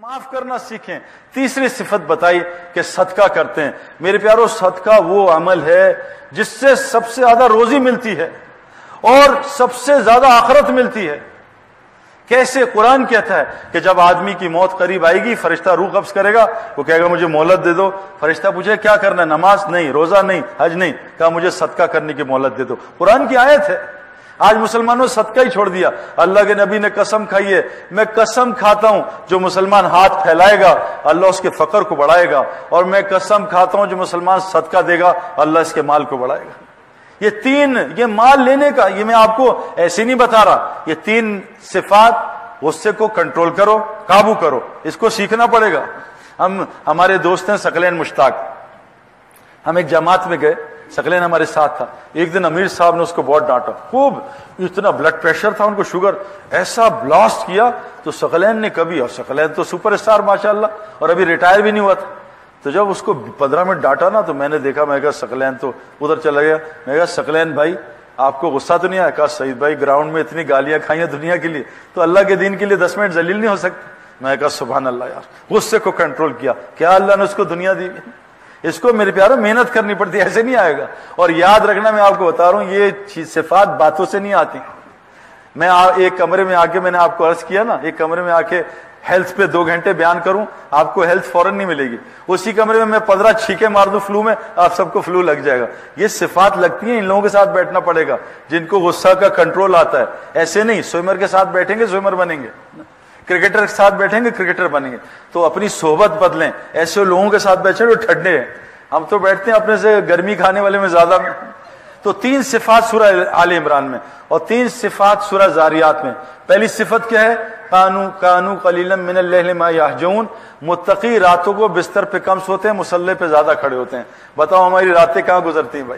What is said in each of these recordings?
معاف کرنا سیکھیں. تیسری صفت بتائی کہ صدقہ کرتے ہیں. میرے پیارو صدقہ وہ عمل ہے جس سے سب سے زیادہ روزی ملتی ہے اور سب سے زیادہ آخرت ملتی ہے. کیسے؟ قرآن کہتا ہے کہ جب آدمی کی موت قریب آئے گی فرشتہ روح قبض کرے گا, وہ کہے گا مجھے مہلت دے دو. فرشتہ پوچھے کیا کرنا ہے؟ نماز نہیں, روزہ نہیں, حج نہیں. کہا مجھے صدقہ کرنے کی مہلت دے دو. قرآن کی آیت ہے. آج مسلمانوں صدقہ ہی چھوڑ دیا. اللہ کے نبی نے قسم کھائی ہے, میں قسم کھاتا ہوں جو مسلمان ہاتھ پھیلائے گا اللہ اس کے فقر کو بڑھائے گا, اور میں قسم کھاتا ہوں جو مسلمان صدقہ دے گا اللہ اس کے مال کو بڑھائے گا. یہ تین, یہ مال لینے کا, یہ میں آپ کو ایسے نہیں بتا رہا, یہ تین صفات, غصے کو کنٹرول کرو, قابو کرو, اس کو سیکھنا پڑے گا. ہمارے دوست ہیں ثقلین مشتاق, ہم ایک جماعت میں گئے, ثقلین ہمارے ساتھ تھا. ایک دن امیر صاحب نے اس کو بہت ڈانٹا, خوب, اتنا بلڈ پریشر تھا ان کو, شوگر, ایسا بلاسٹ کیا. تو ثقلین نے کبھی, اور ثقلین تو سپر اسٹار ماشاءاللہ, اور ابھی ریٹائر بھی نہیں ہوا تھا. تو جب اس کو 15 منٹ ڈانٹا نا, تو میں نے دیکھا, میں کہا ثقلین تو ادھر چلا گیا. میں کہا ثقلین بھائی آپ کو غصہ تو نہیں آیا؟ کہا سعید بھائی گراؤنڈ میں اتنی گالیاں کھائی ہیں دنیا کے لیے, تو اللہ کے دین کے لیے 10 منٹ ذلیل نہیں ہو سکتے. میں کہا سبحان اللہ یار, غصے کو کنٹرول کیا. کیا اللہ نے اس کو دنیا دی؟ اس کو میرے پیاروں محنت کرنی پڑتی, ایسے نہیں آئے گا. اور یاد رکھنا, میں آپ کو بتا رہا ہوں, یہ صفات باتوں سے نہیں آتی. میں ایک کمرے میں آ کے, میں نے آپ کو عرض کیا نا, ایک کمرے میں آ کے ہیلتھ پہ 2 گھنٹے بیان کروں, آپ کو ہیلتھ فوراً نہیں ملے گی. اسی کمرے میں 15 چھینکے مار دوں فلو میں, آپ سب کو فلو لگ جائے گا. یہ صفات لگتی ہیں, ان لوگوں کے ساتھ بیٹھنا پڑے گا جن کو غصہ کا کنٹرول آتا ہے. ایسے نہیں سوئمر کے ساتھ بیٹھیں گے سوئمر بنیں گے, کرکٹر کے ساتھ بیٹھیں گے کرکٹر بنیں گے. تو اپنی صحبت بدلیں, ایسے لوگوں کے ساتھ بیٹھے جو ٹھنڈے ہیں. ہم تو بیٹھتے ہیں اپنے سے گرمی کھانے والے میں زیادہ. تو 3 صفات سورہ آل عمران میں, اور 3 صفات سورہ زاریات میں. پہلی صفت کیا ہے؟ کانو قلیلا من اللیل ما یہجعون. متقی راتوں کو بستر پہ کم سوتے ہیں, مصلی پہ زیادہ کھڑے ہوتے ہیں. بتاؤ ہماری راتیں کہاں گزرتی ہیں بھائی؟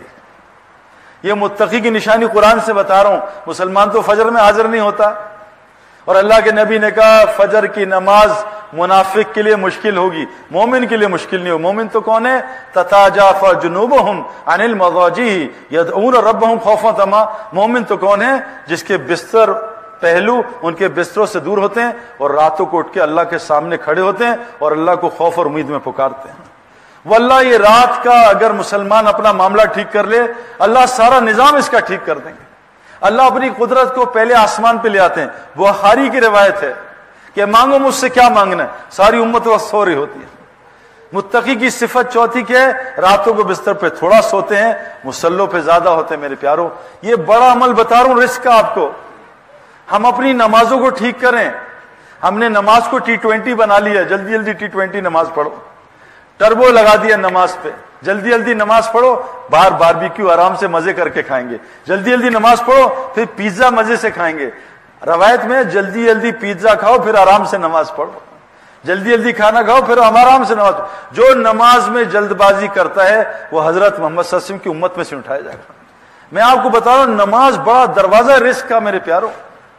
یہ متقی کی نشانی قرآن سے بتا رہا ہوں. مسلمان تو فجر میں حاضر نہیں ہوتا, اور اللہ کے نبی نے کہا فجر کی نماز منافق کے لیے مشکل ہوگی, مومن کے لیے مشکل نہیں ہو. مومن تو کون ہے؟ تتاجافا جنوبہم عن المضاجع یدعون ربہم خوفا وطمعا. مومن تو کون ہے؟ جس کے بستر پہلو ان کے بستروں سے دور ہوتے ہیں, اور راتوں کو اٹھ کے اللہ کے سامنے کھڑے ہوتے ہیں اور اللہ کو خوف اور امید میں پکارتے ہیں. واللہ یہ رات کا اگر مسلمان اپنا معاملہ ٹھیک کر لے, اللہ سارا نظام اس کا ٹھیک کر دیں گے. اللہ اپنی قدرت کو پہلے آسمان پہ لے آتے ہیں. بخاری کی روایت ہے کہ مانگو مجھ سے کیا مانگنا ہے, ساری امت وقت سو رہی ہوتی ہے. متقی کی صفت چوتھی کیا ہے؟ راتوں کو بستر پہ تھوڑا سوتے ہیں, مصلوں پہ زیادہ ہوتے ہیں. میرے پیاروں, یہ بڑا عمل بتا رہا ہوں, رزق کا آپ کو. ہم اپنی نمازوں کو ٹھیک کریں. ہم نے نماز کو T20 بنا لیا, جلدی جلدی T20 نماز پڑھو, ٹربو لگا دیا نماز پہ, جلدی جلدی نماز پڑھو. باہر باربیکیو آرام سے مزے کر کے کھائیں گے, جلدی جلدی نماز پڑھو, پھر پیزا مزے سے کھائیں گے. روایت میں جلدی جلدی پیزا کھاؤ پھر آرام سے نماز پڑھو, جلدی جلدی کھانا کھاؤ پھر آرام سے نماز پڑھو. جو نماز میں جلد بازی کرتا ہے وہ حضرت محمد صلی اللہ علیہ وسلم کی امت میں سے اٹھایا جائے گا. میں آپ کو بتا رہا ہوں, نماز بڑا دروازہ رزق کا. میرے پیاروں,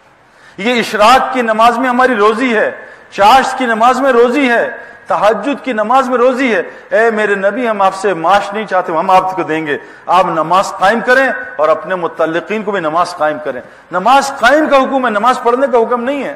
یہ اشراق کی نماز میں ہماری روزی ہے, چاشت کی نماز میں روزی ہے, تہجد کی نماز میں روزی ہے. اے میرے نبی, ہم آپ سے معاش نہیں چاہتے, ہم آپ کو دیں گے. آپ نماز قائم کریں اور اپنے متعلقین کو بھی نماز قائم کریں. نماز قائم کا حکم ہے, نماز پڑھنے کا حکم نہیں ہے.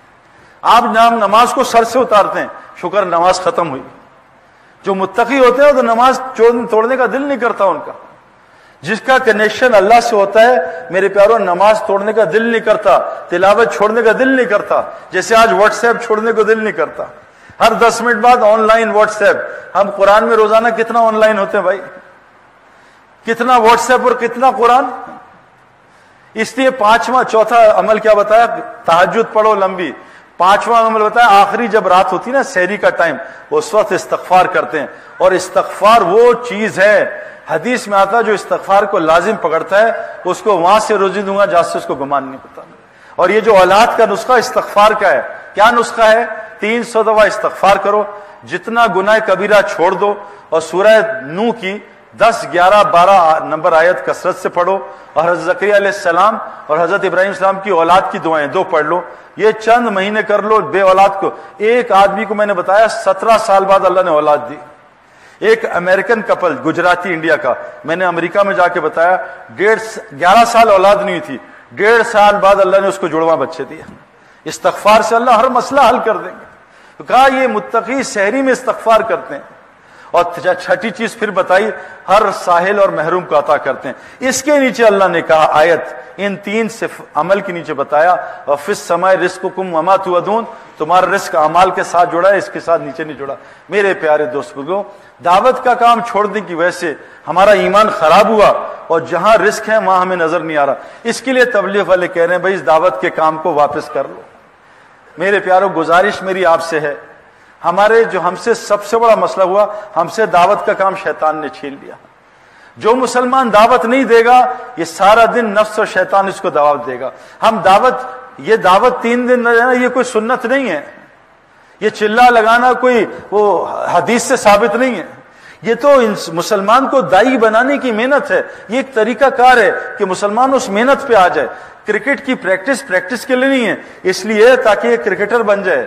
آپ نماز کو سر سے اتارتے ہیں, شکر نماز ختم ہوئی. جو متقی ہوتے ہیں تو نماز توڑنے کا دل نہیں کرتا ان کا. جس کا کنیکشن اللہ سے ہوتا ہے میرے پیاروں, نماز توڑنے کا دل نہیں کرتا, تلاوت چھوڑنے کا دل نہیں کرتا. جیسے آج واٹس ایپ چھوڑنے کو دل نہیں کرتا, ہر 10 منٹ بعد آن لائن واٹس ایپ. ہم قرآن میں روزانہ کتنا آن لائن ہوتے ہیں بھائی, کتنا واٹس ایپ اور کتنا قرآن. اس لیے چوتھا عمل کیا بتایا؟ تہجد پڑھو لمبی. 5واں عمل بتایا, آخری جب رات ہوتی نا, سحری کا ٹائم, اس وقت استغفار کرتے ہیں. اور استغفار وہ چیز ہے, حدیث میں آتا ہے, جو استغفار کو لازم پکڑتا ہے اس کو وہاں سے روزی دوں گا جہاں سے اس کو گمان نہیں ہوتا. اور یہ جو اولاد کا نسخہ استغفار کا ہے, کیا نسخہ ہے؟ 300 دفعہ استغفار کرو, جتنا گناہ کبیرہ چھوڑ دو, اور سورہ نوح کی 10, 11, 12 نمبر آیت کثرت سے پڑھو, اور حضرت زکریا علیہ السلام اور حضرت ابراہیم السلام کی اولاد کی دعائیں 2 پڑھ لو. یہ چند مہینے کر لو. بے اولاد کو, ایک آدمی کو میں نے بتایا 17 سال بعد اللہ نے اولاد دی. ایک امریکن کپل, گجراتی انڈیا کا, میں نے امریکہ میں جا کے بتایا 11 سال اولاد نہیں تھی, 1.5 سال بعد اللہ نے اس کو جڑواں بچے دیا. استغفار سے اللہ ہر مسئلہ حل کر دیں گے. تو کہا یہ متقی سحری میں استغفار کرتے ہیں. اور چھٹی چیز پھر بتائی ہر ساحل اور محروم کو عطا کرتے ہیں. اس کے نیچے اللہ نے کہا آیت ان تین سے عمل کے نیچے بتایا وَفِي السَّمَاءِ رِزْقُكُمْ وَمَا تُوعَدُونَ, تمہارا رزق اعمال کے ساتھ جڑا ہے, اس کے ساتھ نیچے نہیں جڑا. میرے پیارے دوست بزرگوں, دعوت کا کام چھوڑنے کی وجہ سے ہمارا ایمان خراب ہوا اور جہاں رزق ہے وہاں ہمیں نظر نہیں آ رہا. اس کے لیے تبلیغ والے کہہ رہے ہیں بھائی اس دعوت کے کام کو واپس کر لو. میرے پیاروں, گزارش میری آپ سے ہے, ہمارے جو ہم سے سب سے بڑا مسئلہ ہوا, ہم سے دعوت کا کام شیطان نے چھین لیا. جو مسلمان دعوت نہیں دے گا یہ سارا دن نفس اور شیطان اس کو دعوت دے گا. ہم یہ دعوت 3 دن نہ دینا, یہ کوئی سنت نہیں ہے, یہ چلا لگانا کوئی وہ حدیث سے ثابت نہیں ہے. یہ تو مسلمان کو دائی بنانے کی محنت ہے. یہ ایک طریقہ کار ہے کہ مسلمان اس محنت پہ آ جائے. کرکٹ کی پریکٹس کے لیے نہیں ہے, اس لیے تاکہ یہ کرکٹر بن جائے.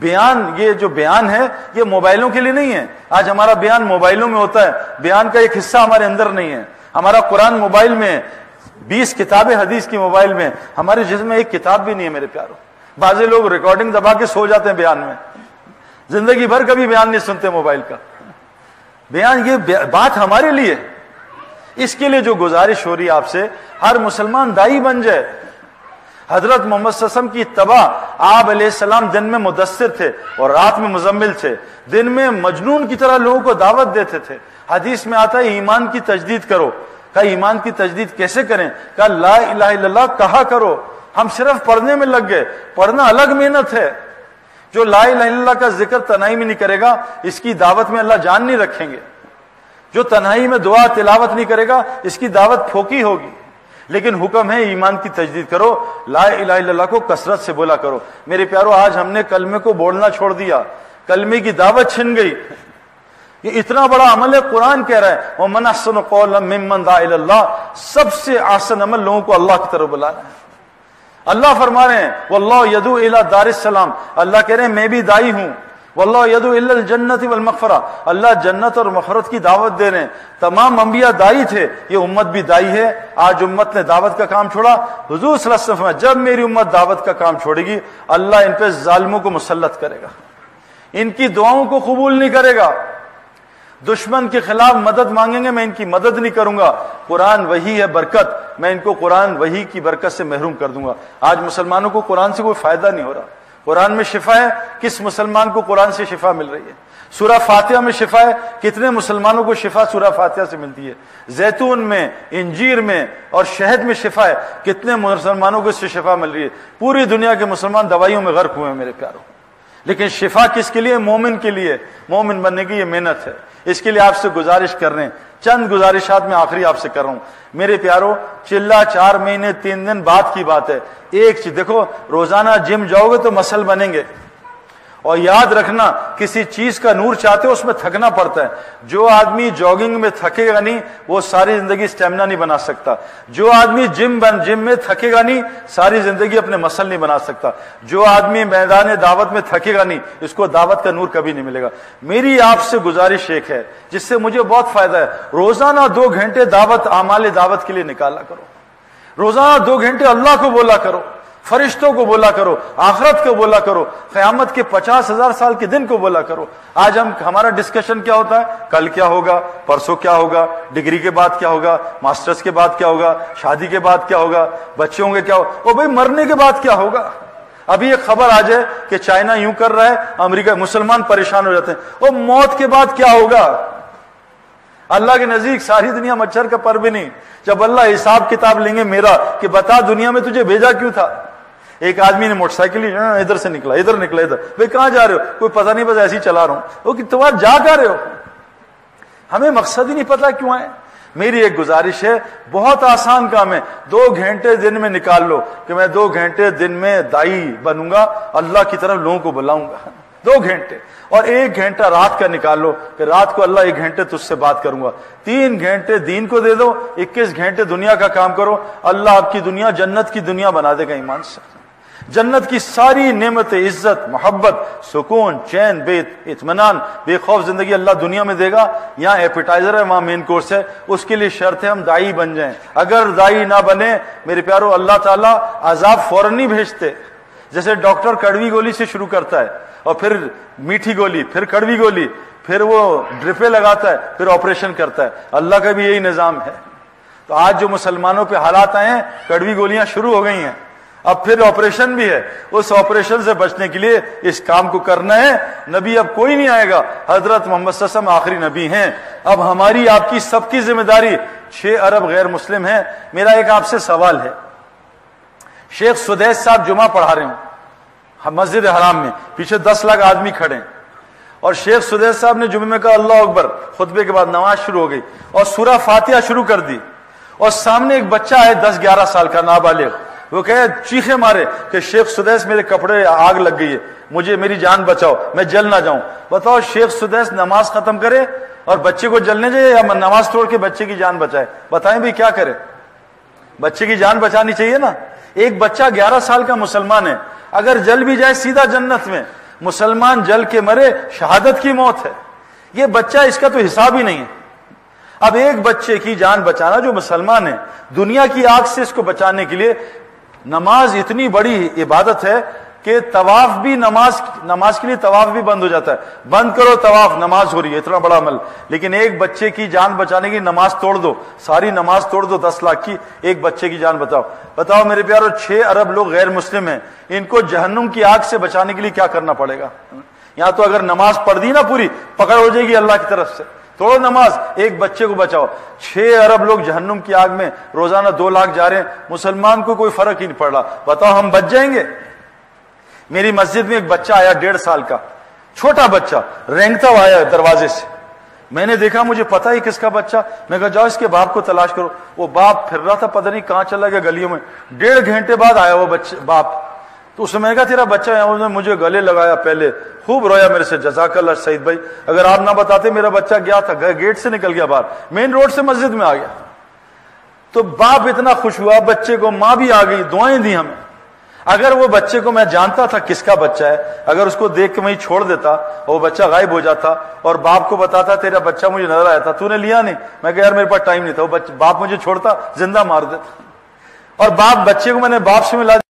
یہ جو بیان ہے یہ موبائلوں کے لیے نہیں ہے. آج ہمارا بیان موبائلوں میں ہوتا ہے, بیان کا ایک حصہ ہمارے اندر نہیں ہے. ہمارا قرآن موبائل میں ہے, 20 کتابیں حدیث کی موبائل میں, ہمارے جسم میں ایک کتاب بھی نہیں ہے. میرے پیاروں, بعض لوگ ریکارڈنگ دبا کے سو جاتے ہیں بیان میں, زندگی بھر کبھی بیان نہیں سنتے موبائل کا. بیان یہ بات ہمارے لیے. اس کے لیے جو گزارش ہو رہی ہے آپ سے, ہر مسلمان دائی بن جائے. حضرت محمد صلی اللہ علیہ وسلم کی اتباع, آپ علیہ السلام دن میں مدثر تھے اور رات میں مزمل تھے. دن میں مجنون کی طرح لوگوں کو دعوت دیتے تھے. حدیث میں آتا ہے ایمان کی تجدید کرو. کہا ایمان کی تجدید کیسے کریں؟ کہا لا الہ الا اللہ کہا کرو. ہم صرف پڑھنے میں لگ گئے. پڑھنا الگ محنت ہے. جو لا الہ الا اللہ کا ذکر تنہائی میں نہیں کرے گا اس کی دعوت میں اللہ جان نہیں رکھیں گے. جو تنہائی میں دعا تلاوت نہیں کرے گا اس کی دعوت پھوکی ہوگی. لیکن حکم ہے ایمان کی تجدید کرو, لا الہ الا اللہ کو کثرت سے بولا کرو. میرے پیارو, آج ہم نے کلمے کو بولنا چھوڑ دیا, کلمے کی دعوت چھن گئی. یہ اتنا بڑا عمل ہے. قرآن کہہ رہا ہے وَمَنْ أَحْسَنُ قَوْلًا مِّمَّنْ دَعَا إِلَى اللَّهِ, سب سے آسان عمل لوگوں کو اللہ کی طرف بلانا ہے. اللہ فرما رہے ہیں وَاللَّهُ يَدْعُو إِلَى دَارِ السَّلَامِ, اللہ کہہ رہے ہیں میں بھی دائی ہوں. وَاللَّهُ يَدْعُو إِلَى الْجَنَّةِ وَالْمَغْفِرَةِ, اللہ جنت اور مغفرت کی دعوت دے رہے ہیں. تمام انبیاء دائی تھے, یہ امت بھی دائی ہے. آج امت نے دعوت کا کام چھوڑا. حضور صلی اللہ علیہ وسلم جب میری امت دعوت کا کام چھوڑے گی اللہ ان پہ ظالموں کو مسلط کرے گا, ان کی دعاؤں کو قبول نہیں کرے گا. دشمن کے خلاف مدد مانگیں گے, میں ان کی مدد نہیں کروں گا. قرآن وہی ہے برکت, میں ان کو قرآن وہی کی برکت سے محروم کر دوں گا. آج مسلمانوں کو قرآن سے کوئی فائدہ نہیں ہو رہا. قرآن میں شفا ہے, کس مسلمان کو قرآن سے شفا مل رہی ہے؟ سورہ فاتحہ میں شفا ہے, کتنے مسلمانوں کو شفا سورہ فاتحہ سے ملتی ہے؟ زیتون میں, انجیر میں اور شہد میں شفا ہے, کتنے مسلمانوں کو اس سے شفا مل رہی ہے؟ پوری دنیا کے مسلمان دوائیوں میں غرق ہوئے ہیں میرے پیاروں. لیکن شفا کس کے لیے؟ مومن کے لیے. مومن بننے کی یہ محنت ہے. اس کے لیے آپ سے گزارش کر رہے ہیں, چند گزارشات میں آخری آپ سے کر رہا ہوں. میرے پیاروں, چلا 4 مہینے 3 دن بعد کی بات ہے. ایک چیز دیکھو, روزانہ جم جاؤ گے تو مسل بنیں گے, اور یاد رکھنا کسی چیز کا نور چاہتے ہو اس میں تھکنا پڑتا ہے. جو آدمی جاگنگ میں تھکے گا نہیں وہ ساری زندگی اسٹیمنا نہیں بنا سکتا. جو آدمی جم میں تھکے گا نہیں ساری زندگی اپنے مسل نہیں بنا سکتا. جو آدمی میدان دعوت میں تھکے گا نہیں اس کو دعوت کا نور کبھی نہیں ملے گا. میری آپ سے گزارش ایک ہے جس سے مجھے بہت فائدہ ہے, روزانہ 2 گھنٹے دعوت اعمال دعوت کے لیے نکالا کرو. روزانہ 2 گھنٹے اللہ کو بولا کرو, فرشتوں کو بولا کرو, آخرت کو بولا کرو, قیامت کے 50,000 سال کے دن کو بولا کرو. آج ہمارا ڈسکشن کیا ہوتا ہے؟ کل کیا ہوگا, پرسوں کیا ہوگا, ڈگری کے بعد کیا ہوگا, ماسٹرز کے بعد کیا ہوگا, شادی کے بعد کیا ہوگا, بچوں کے کیا ہوگا, اور بھائی مرنے کے بعد کیا ہوگا. ابھی ایک خبر آ جائے کہ چائنا یوں کر رہا ہے, امریکہ, مسلمان پریشان ہو جاتے ہیں, اور موت کے بعد کیا ہوگا. اللہ کے نزدیک ساری دنیا مچھر کا پر بھی نہیں. جب اللہ حساب کتاب لیں گے میرا کہ بتا دنیا میں تجھے بھیجا کیوں تھا. ایک آدمی نے موٹر سائیکل ادھر سے نکلا, ادھر نکلا, ادھر, بھائی کہاں جا رہے ہو؟ کوئی پتہ نہیں, بس ایسے ہی چلا رہا ہوں. وہ کہ تمہارا جا کر رہے ہو, ہمیں مقصد ہی نہیں پتا کیوں آئے. میری ایک گزارش ہے, بہت آسان کام ہے, 2 گھنٹے دن میں نکال لو کہ میں 2 گھنٹے دن میں دائی بنوں گا, اللہ کی طرف لوگوں کو بلاؤں گا. 2 گھنٹے, اور 1 گھنٹہ رات کا نکال لو کہ رات کو اللہ 1 گھنٹے تجھ سے بات کروں گا. 3 گھنٹے دین کو دے دو, 21 گھنٹے دنیا کا کام کرو. اللہ آپ کی دنیا جنت کی دنیا بنا دے گا. ایمان سے جنت کی ساری نعمتیں, عزت, محبت, سکون, چین, بے اطمینان, بے خوف زندگی اللہ دنیا میں دے گا. یہاں ایپیٹائزر ہے, وہاں مین کورس ہے. اس کے لیے شرط ہے ہم دائی بن جائیں. اگر دائی نہ بنے میرے پیارو, اللہ تعالیٰ عذاب فوراً نہیں بھیجتے. جیسے ڈاکٹر کڑوی گولی سے شروع کرتا ہے اور پھر میٹھی گولی، پھر کڑوی گولی، پھر وہ ڈرپیں لگاتا ہے، پھر آپریشن کرتا ہے۔ اللہ کا بھی یہی نظام ہے۔ تو آج جو مسلمانوں پہ حالات آئے ہیں، کڑوی گولیاں شروع ہو گئی ہیں، اب پھر آپریشن بھی ہے۔ اس آپریشن سے بچنے کے لیے اس کام کو کرنا ہے۔ نبی اب کوئی نہیں آئے گا، حضرت محمد صلی اللہ علیہ وسلم آخری نبی ہیں۔ اب ہماری آپ کی سب کی ذمہ داری، 6 ارب غیر مسلم ہیں۔ میرا ایک آپ سے سوال ہے، شیخ سدیس صاحب جمعہ پڑھا رہے ہوں مسجد حرام میں، پیچھے 10 لاکھ آدمی کھڑے ہیں، اور شیخ سدیس صاحب نے جمعے میں کہا اللہ اکبر، خطبے کے بعد نماز شروع ہو گئی اور سورہ فاتحہ شروع کر دی، اور سامنے ایک بچہ ہے 10-11 سال کا نابالغ، وہ کہے چیخے مارے کہ شیخ سدیس میرے کپڑے آگ لگ گئی ہے، مجھے میری جان بچاؤ، میں جل نہ جاؤں۔ بتاؤ شیخ سدیس نماز ختم کرے اور بچے کو جلنے جائے یا نماز توڑ کے بچے کی جان بچائے؟ بتائیں بھی کیا کرے؟ بچے کی جان بچانی چاہیے نا۔ ایک بچہ 11 سال کا مسلمان ہے، اگر جل بھی جائے سیدھا جنت میں، مسلمان جل کے مرے شہادت کی موت ہے۔ یہ بچہ اس کا تو حساب ہی نہیں ہے۔ اب ایک بچے کی جان بچانا جو مسلمان ہے، دنیا کی آگ سے اس کو بچانے کے لیے نماز اتنی بڑی عبادت ہے کہ طواف بھی نماز کے لیے طواف بھی بند ہو جاتا ہے، بند کرو طواف، نماز ہو رہی ہے، اتنا بڑا عمل۔ لیکن ایک بچے کی جان بچانے کی نماز توڑ دو، ساری نماز توڑ دو 10 لاکھ کی، ایک بچے کی جان بتاؤ میرے پیارو، 6 ارب لوگ غیر مسلم ہیں، ان کو جہنم کی آگ سے بچانے کے لیے کیا کرنا پڑے گا؟ یہاں تو اگر نماز پڑھ دی نا پوری، پکڑ ہو جائے گی اللہ کی طرف سے، توڑو نماز، ایک بچے کو بچاؤ۔ 6 ارب لوگ جہنم کی آگ میں روزانہ 2 لاکھ جا رہے ہیں، مسلمان کو کوئی فرق ہی نہیں پڑ رہا، بتاؤ ہم بچ جائیں گے؟ میری مسجد میں ایک بچہ آیا 1.5 سال کا، چھوٹا بچہ، رینگتا ہوا آیا دروازے سے، میں نے دیکھا، مجھے پتا ہی کس کا بچہ، میں کہا جاؤ اس کے باپ کو تلاش کرو۔ وہ باپ پھر رہا تھا، پتہ نہیں کہاں چلا گیا گلیوں میں، 1.5 گھنٹے بعد آیا وہ باپ، تو اس نے کہا تیرا بچہ ہے، اس نے مجھے گلے لگایا، پہلے خوب رویا میرے سے، جزاک اللہ سعید بھائی، اگر آپ نہ بتاتے میرا بچہ گیا تھا، گیٹ سے نکل گیا باہر، مین روڈ سے مسجد میں آ گیا۔ تو باپ اتنا خوش ہوا بچے کو، ماں بھی آ گئی، دعائیں دی ہمیں۔ اگر وہ بچے کو میں جانتا تھا کس کا بچہ ہے، اگر اس کو دیکھ کے وہیں چھوڑ دیتا اور وہ بچہ غائب ہو جاتا اور باپ کو بتاتا تیرا بچہ مجھے نظر آیا تھا، تو نے لیا نہیں، میں کہا یار میرے پاس ٹائم نہیں تھا، وہ باپ مجھے چھوڑتا زندہ مار دیتا، اور باپ بچے کو میں نے باپ سے ملا